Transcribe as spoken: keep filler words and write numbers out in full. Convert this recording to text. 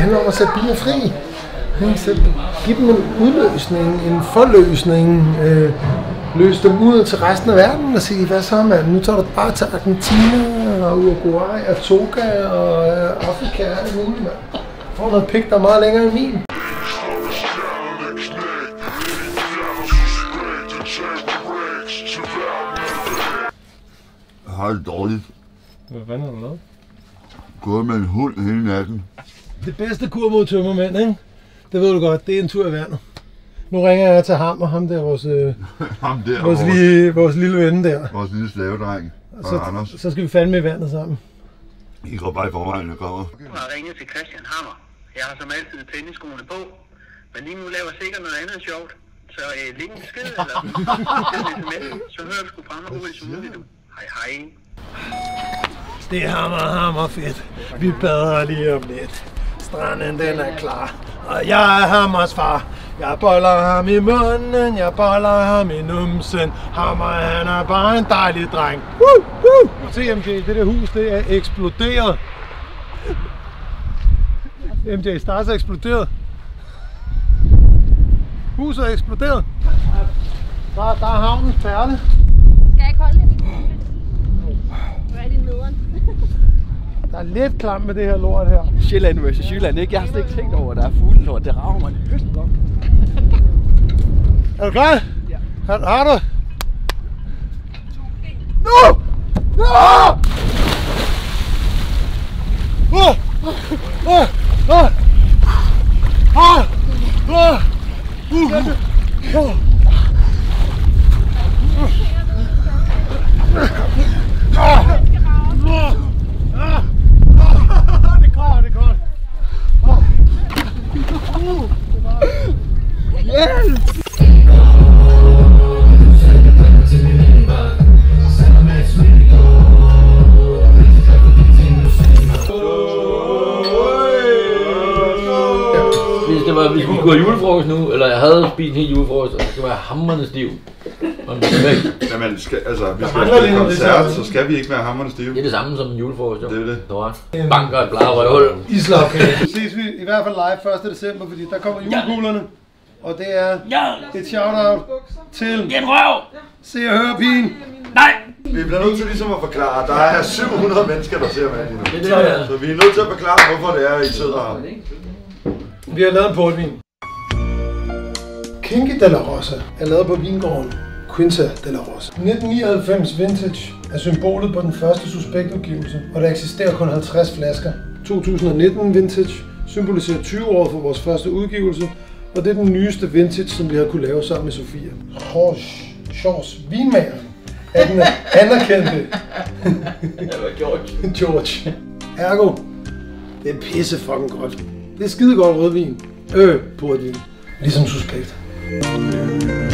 handler om at sætte biler fri. Giv dem en udløsning, en forløsning, øh, løs dem ud til resten af verden og sige, hvad så mand, nu tager du bare til Argentina og Uruguay og Toga og øh, Afrika og alt muligt mand. Får noget pik, der er meget længere end min. Jeg har det dårligt. Hvad fanden har du lavet? Gået med en hund hele natten. Det bedste kur mod tømmermænd, ikke? Det ved du godt, det er en tur i vandet. Nu ringer jeg til ham og ham der, vores, øh, ham der vores, vores, lille, vores lille ven der. Vores lille slavedreng. Så, så skal vi fandme i vandet sammen. I går bare i forvejen, der kommer. Jeg har ringet til Christian Hammer. Jeg har som altid tennisskoene på. Men lige nu laver jeg sikkert noget andet sjovt. Så øh, læg en besked eller sms, så hører du sgu frem og hurtigt som muligt du. Hej hej. Det er hammer, hammer fedt. Vi bader lige om lidt. Stranden den er klar. Og jeg er Hammers far. Jeg boller ham i munden, jeg boller ham i numsen. Hammer, han er bare en dejlig dreng. Woo, woo. Se M J, det der hus, det er eksploderet. M J, Stars er eksploderet. Huset er eksploderet. Der, der er havnens perle. Skal jeg ikke holde det? Hvor er det nederen? Der er lidt klam med det her lort her. Sjælland versus Jylland, ikke? Jeg har slet ikke tænkt over, at der er fuglelort. Det rager mig lidt høsten om. Er du klar? Ja. Har, har du? Nu! Nu! Åh! Åh! Åh! Åh! Åh! Åh! Det går, det går. Yes! Hvis det var, hvis vi skulle have julefrokost nu, eller jeg havde spist en hel julefrokost, og det skulle være hamrende stiv. Jamen, skal, altså, vi skal have en koncert, så skal vi ikke være hamrende stive. Det er det samme som en julefrokost, jo. Det er det. Du har banker et bladet røvhul. Islagkage. Så ses vi i hvert fald live første december, fordi der kommer julekuglerne. Og det er et shout-out til Get røv! Se og Hør pigen. Nej! Vi bliver nødt til ligesom at forklare, at der er syv hundrede mennesker, der ser med lige nu. Det er det, ja. Så vi er nødt til at forklare, hvorfor det er, I sidder her. Vi har lavet en portvin. Kinky de la Rosa er lavet på vingården Quinta de la Rosa. nitten nioghalvfems Vintage er symbolet på den første suspektudgivelse, og der eksisterer kun halvtreds flasker. to tusind nitten Vintage symboliserer tyve år for vores første udgivelse, og det er den nyeste vintage, som vi har kunne lave sammen med Sofia. Jorge Sjors, vinmageren, er den anerkendte George. George. Ergo, det er pisse fucking godt. Det er skide godt rødvin. Øh, portvin. Ligesom Suspekt.